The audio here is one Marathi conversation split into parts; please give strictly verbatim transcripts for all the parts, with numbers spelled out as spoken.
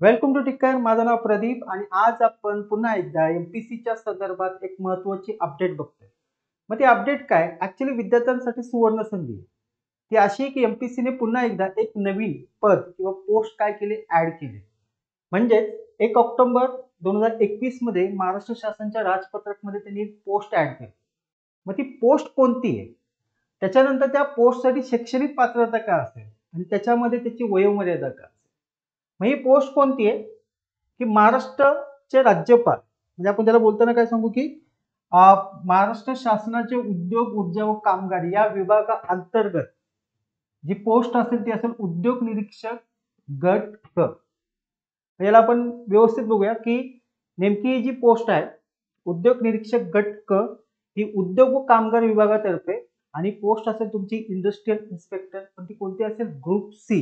वेलकम टू टिकर. माझं नाव प्रदीप आणि आज आपण पुन्हा एकदा एमपीसीच्या संदर्भात एक महत्त्वाची अपडेट बघतोय. मग ती अपडेट काय? ऍक्च्युली विद्यार्थ्यांसाठी सुवर्ण संधी आहे. ती अशी की एमपीसीने पुन्हा एकदा एक नवीन पद किंवा पोस्ट काय केले ऍड केले. म्हणजेच एक ऑक्टोबर दोन हजार एकवीस मध्ये महाराष्ट्र शासनाच्या राजपत्रकमध्ये त्यांनी एक पोस्ट ऍड केली. मग ती पोस्ट कोणती आहे? त्याच्यानंतर त्या पोस्टसाठी शैक्षणिक पात्रता काय असेल आणि त्याच्यामध्ये त्याची वयोमर्यादा काय असेल. मग ही पोस्ट कोणती आहे की महाराष्ट्राचे राज्यपाल म्हणजे आपण त्याला बोलताना काय सांगू की महाराष्ट्र शासनाचे उद्योग ऊर्जा व कामगार या विभागा अंतर्गत जी पोस्ट असेल ती असेल उद्योग निरीक्षक गट क. याला आपण व्यवस्थित बघूया की नेमकी ही जी पोस्ट आहे उद्योग निरीक्षक गट क ही उद्योग व कामगार विभागातर्फे आणि पोस्ट असेल तुमची इंडस्ट्रियल इन्स्पेक्टर, पण ती कोणती असेल? Group C.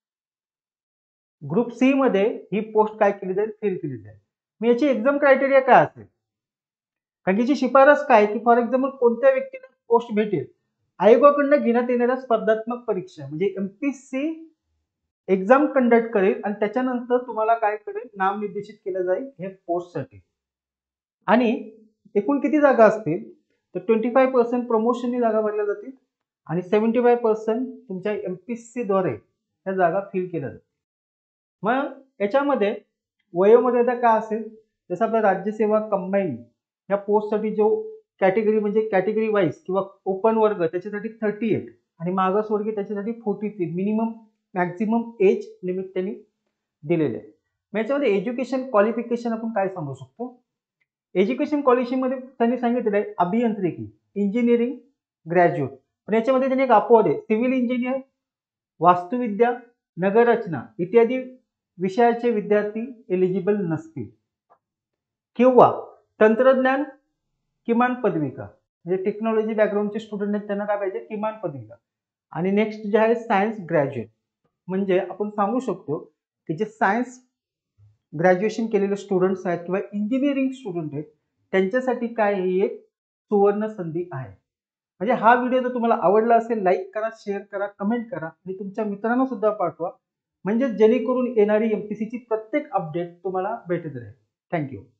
ग्रुप सी मध्ये ही पोस्ट काय केली जाईल? फिल केली जाईल. मग याची एक्झाम क्रायटेरिया काय असेल? कारण याची शिफारस काय की फॉर एक्झाम्पल कोणत्या व्यक्तीला पोस्ट भेटेल? आयोगाकडून घेण्यात येणाऱ्या स्पर्धात्मक परीक्षा म्हणजे एमपीएससी एक्झाम कंडक्ट करेल आणि त्याच्यानंतर तुम्हाला काय करेल? नाव निर्देशित केलं जाईल हे पोस्टसाठी. आणि एकूण किती जागा असतील? तर ट्वेंटी फाय पर्सेंट प्रमोशननी जागा भरल्या जातील आणि सेव्हन्टी फाय पर्सेंट तुमच्या एमपीएससी द्वारे त्या जागा फिल केल्या जातील. मग याच्यामध्ये वयोमर्यादा काय असेल? जसं आपल्या राज्यसेवा कंबाईन या पोस्टसाठी जो कॅटेगरी म्हणजे कॅटेगरी वाईज किंवा ओपन वर्ग त्याच्यासाठी थर्टी एट आणि मागासवर्गीय त्याच्यासाठी forty three minimum maximum age limit त्यांनी दिलेले आहे. मग याच्यामध्ये एज्युकेशन क्वालिफिकेशन आपण काय सांगू शकतो? एज्युकेशन क्वालिफिकेशनमध्ये त्यांनी सांगितलेलं आहे अभियांत्रिकी इंजिनिअरिंग ग्रॅज्युएट, पण याच्यामध्ये त्यांनी एक अपवाद आहे सिव्हिल इंजिनियर, वास्तुविद्या, नगररचना इत्यादी विषयाचे विद्यार्थी एलिजिबल नसतील किंवा तंत्रज्ञान किमान पदविका म्हणजे टेक्नॉलॉजी बॅकग्राऊंडचे स्टुडंट आहेत त्यांना काय पाहिजे? किमान पदविका. आणि नेक्स्ट जे आहे सायन्स ग्रॅज्युएट म्हणजे आपण सांगू शकतो की जे सायन्स ग्रॅज्युएशन केलेले स्टुडंट्स आहेत किंवा इंजिनिअरिंग स्टुडंट आहेत त्यांच्यासाठी काय ही एक सुवर्ण संधी आहे. म्हणजे हा व्हिडिओ जर तुम्हाला आवडला असेल लाईक करा, शेअर करा, कमेंट करा आणि तुमच्या मित्रांना सुद्धा पाठवा म्हणजे जेणेकरून येणारी एमपीसीची प्रत्येक अपडेट तुम्हाला भेटत राहील. थँक्यू.